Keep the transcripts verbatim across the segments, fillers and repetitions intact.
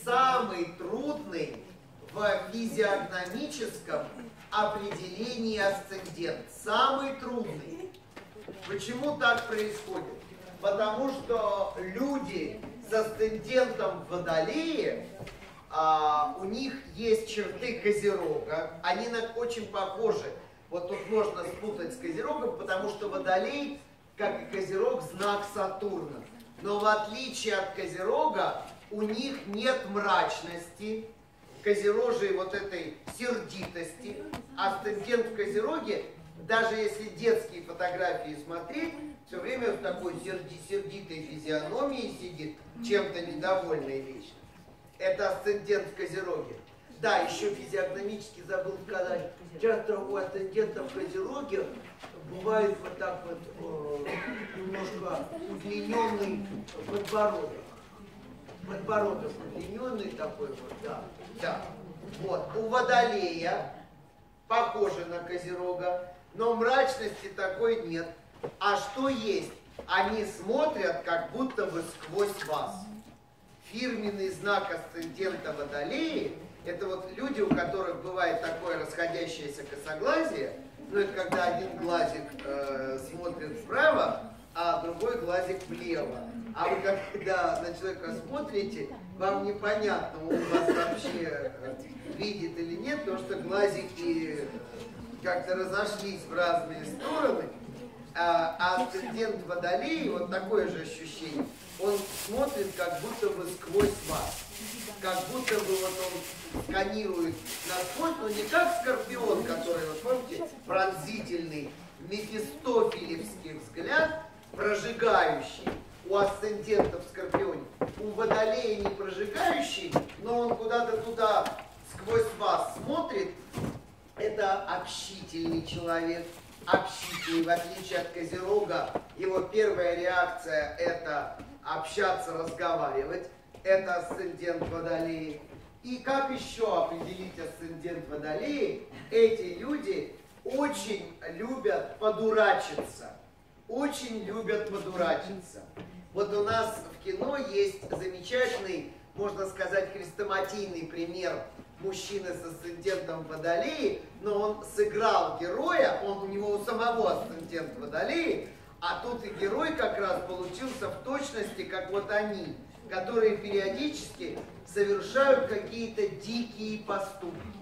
самый трудный в физиогномическом определении асцендент. Самый трудный. Почему так происходит? Потому что люди с асцендентом в Водолее, а, у них есть черты Козерога, они на, очень похожи. Вот тут можно спутать с Козерогом, потому что Водолей, как и Козерог, знак Сатурна. Но в отличие от Козерога, у них нет мрачности, Козерожей вот этой сердитости. Асцендент в Козероге, даже если детские фотографии смотреть, все время в такой серди, сердитой физиономии сидит, чем-то недовольной лично. Это асцендент в Козероге. Да, еще физиогномически забыл сказать, часто у асцендента в Козероге бывает вот так вот э, немножко удлиненный подбородок. Подбородок удлиненный такой вот, да. Да. Вот. У Водолея похоже на Козерога, но мрачности такой нет. А что есть? Они смотрят как будто бы сквозь вас. Фирменный знак асцендента Водолеи — это вот люди, у которых бывает такое расходящееся косоглазие, ну это когда один глазик э, смотрит вправо, а другой глазик влево. А вы когда на человека смотрите, вам непонятно, он вас вообще видит или нет, потому что глазики как-то разошлись в разные стороны. А асцендент Водолеи, вот такое же ощущение, он смотрит как будто бы сквозь вас. Как будто бы вот он сканирует насквозь, но не как Скорпион, который, вот помните, пронзительный, мефистофелевский взгляд, прожигающий. У асцендента в Скорпионе. У Водолея не прожигающий, но он куда-то туда сквозь вас смотрит. Это общительный человек. Общительный, в отличие от Козерога, его первая реакция – это общаться, разговаривать. Это асцендент Водолеи. И как еще определить асцендент Водолеи? Эти люди очень любят подурачиться. Очень любят подурачиться. Вот у нас в кино есть замечательный, можно сказать, хрестоматийный пример мужчины с асцендентом Водолеи, но он сыграл героя, он, у него у самого асцендент Водолеи, а тут и герой как раз получился в точности, как вот они, которые периодически совершают какие-то дикие поступки.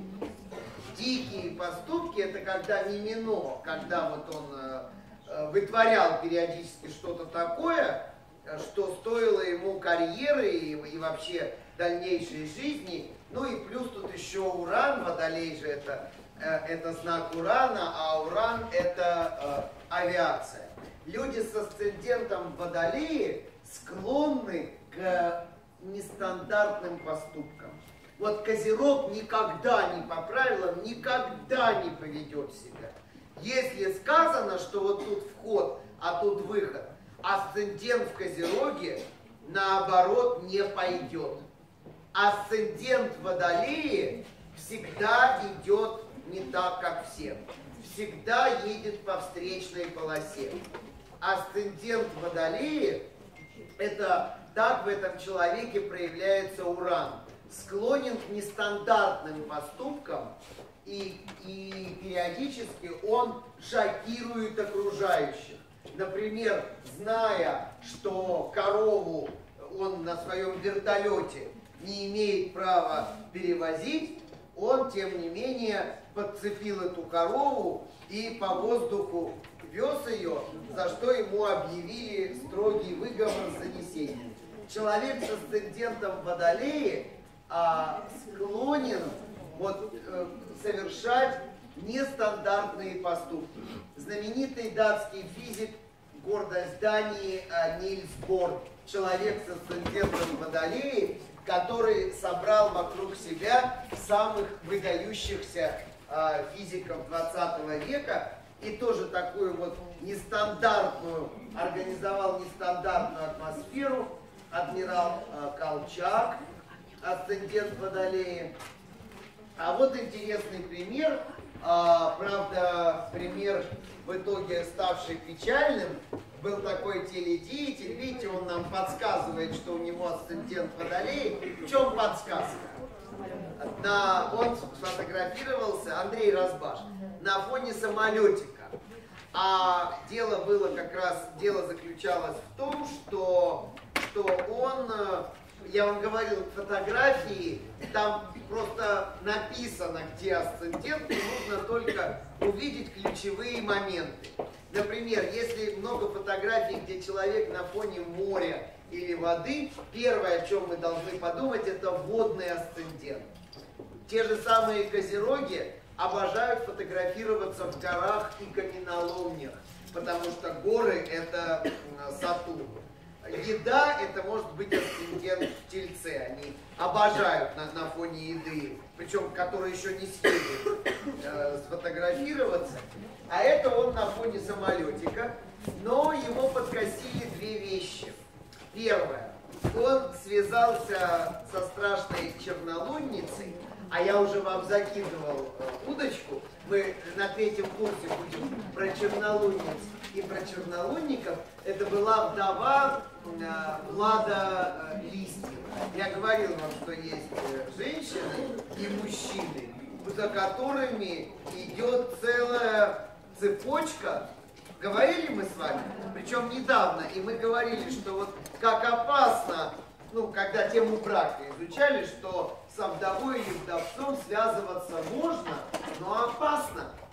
Дикие поступки — это когда мимино, когда вот он э, вытворял периодически что-то такое, что стоило ему карьеры и, и вообще дальнейшей жизни. Ну и плюс тут еще Уран, Водолей же это, э, это знак Урана, а Уран это э, авиация. Люди с асцендентом Водолеи склонны к нестандартным поступкам. Вот Козерог никогда не по правилам, никогда не поведет себя. Если сказано, что вот тут вход, а тут выход, асцендент в Козероге наоборот не пойдет. Асцендент в Водолее всегда идет не так, как все. Всегда едет по встречной полосе. Асцендент в Водолее — это так в этом человеке проявляется Уран. Склонен к нестандартным поступкам, и, и периодически он шокирует окружающих. Например, зная, что корову он на своем вертолете не имеет права перевозить, он, тем не менее, подцепил эту корову и по воздуху вез ее, за что ему объявили строгий выговор с занесением. Человек с асцендентом Водолеи а, склонен вот, э, совершать нестандартные поступки. Знаменитый датский физик, гордость Дании, э, Нильс Бор, человек с асцендентом Водолеи, который собрал вокруг себя самых выдающихся э, физиков двадцатого века и тоже такую вот нестандартную, организовал нестандартную атмосферу. Адмирал э, Колчак, асцендент Водолеи. А вот интересный пример, э, правда, пример в итоге ставший печальным. был такой теледеятель, видите, он нам подсказывает, что у него асцендент Водолей. В чем подсказка? На, он сфотографировался, Андрей Разбаш, на фоне самолетика. А дело было как раз, дело заключалось в том, что, что он, я вам говорил, фотографии, там просто написано, где асцендент, и нужно только увидеть ключевые моменты. Например, если много фотографий, где человек на фоне моря или воды, первое, о чем мы должны подумать, это водный асцендент. Те же самые козероги обожают фотографироваться в горах и каменоломнях, потому что горы – это Сатурн. Еда – это может быть асцендент в Тельце. Они обожают на, на фоне еды, причем которые еще не съели, э, сфотографироваться. А это он на фоне самолетика, но его подкосили две вещи. Первое. Он связался со страшной чернолунницей, а я уже вам закидывал э, удочку. Мы на третьем курсе будем про чернолунниц и про чернолунников. Это была вдова э, Влада э, Листьева. Я говорил вам, что есть э, женщины и мужчины, за которыми идет целая цепочка. Говорили мы с вами, причем недавно, и мы говорили, что вот как опасно, ну, когда тему брака изучали, что со вдовой или вдовцом связываться можно, но опасно.